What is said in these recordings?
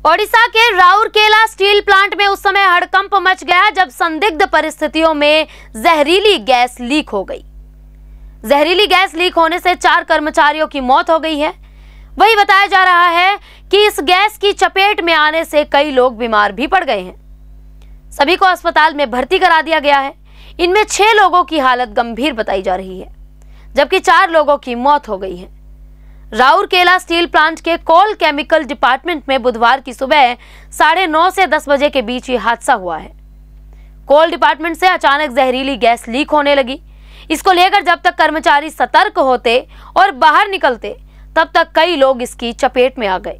ओडिशा के Rourkela steel plant में उस समय हड़कंप मच गया जब संदिग्ध परिस्थितियों में जहरीली गैस लीक हो गई। जहरीली गैस लीक होने से 4 कर्मचारियों की मौत हो गई है। वही बताया जा रहा है कि इस गैस की चपेट में आने से कई लोग बीमार भी पड़ गए हैं। सभी को अस्पताल में भर्ती करा दिया गया है। इनमें 6 लोगों की हालत गंभीर बताई जा रही है, जबकि 4 लोगों की मौत हो गई है। राउरकेला स्टील प्लांट के कोल केमिकल डिपार्टमेंट में बुधवार की सुबह 9:30 से 10 बजे के बीच ये हादसा हुआ है। कोल डिपार्टमेंट से अचानक जहरीली गैस लीक होने लगी। इसको लेकर जब तक कर्मचारी सतर्क होते और बाहर निकलते, तब तक कई लोग इसकी चपेट में आ गए।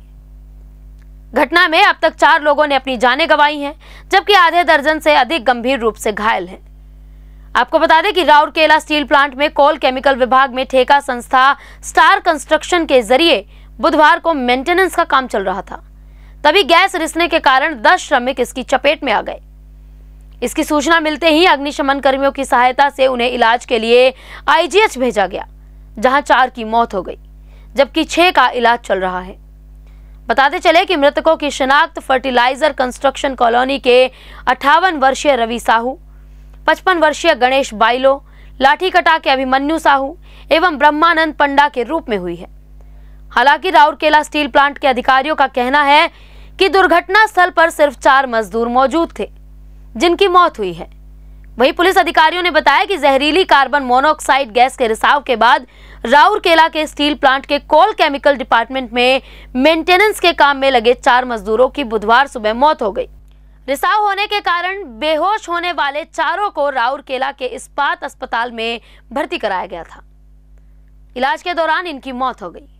घटना में अब तक 4 लोगों ने अपनी जानें गंवाई हैं, जबकि आधे दर्जन से अधिक गंभीर रूप से घायल हैं। आपको बता दें कि राउरकेला स्टील प्लांट में कोल केमिकल विभाग में ठेका संस्था स्टार कंस्ट्रक्शन के जरिए बुधवार को मेंटेनेंस का काम चल रहा था। तभी गैस रिसने के कारण 10 श्रमिक इसकी चपेट में आ गए। इसकी सूचना मिलते ही अग्निशमन कर्मियों की सहायता से उन्हें इलाज के लिए आईजीएच भेजा गया, जहां 4 की मौत हो गई, जबकि 6 का इलाज चल रहा है। बताते चले कि मृतकों की शिनाख्त फर्टिलाइजर कंस्ट्रक्शन कॉलोनी के 58 वर्षीय रवि साहू, 55 वर्षीय गणेश बाइलो, लाठीकटा के अभिमन्यु साहू एवं ब्रह्मानंद पंडा के रूप में हुई है। हालांकि राउरकेला स्टील प्लांट के अधिकारियों का कहना है कि दुर्घटना स्थल पर सिर्फ 4 मजदूर मौजूद थे, जिनकी मौत हुई है। वहीं पुलिस अधिकारियों ने बताया कि जहरीली कार्बन मोनोऑक्साइड गैस के रिसाव के बाद राउरकेला के स्टील प्लांट के कोल केमिकल डिपार्टमेंट में मेंटेनेंस के काम में लगे 4 मजदूरों की बुधवार सुबह मौत हो गई। रिसाव होने के कारण बेहोश होने वाले 4 को राउरकेला के इस्पात अस्पताल में भर्ती कराया गया था। इलाज के दौरान इनकी मौत हो गई।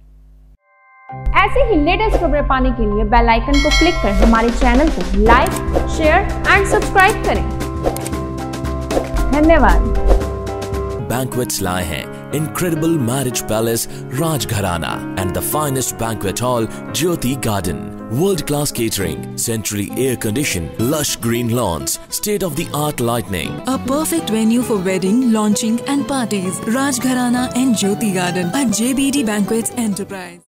ऐसे ही लेटेस्ट खबरें पाने के लिए बेल आइकन को क्लिक कर हमारे चैनल को लाइक, शेयर एंड सब्सक्राइब करें। धन्यवाद। Banquets lie हैं incredible marriage palace Rajgharana and the finest banquet hall Jyoti Garden. World-class catering, centrally air-conditioned, lush green lawns, state-of-the-art lighting. A perfect venue for wedding, launching and parties. Rajgharana and Jyoti Garden at JBD Banquets Enterprise.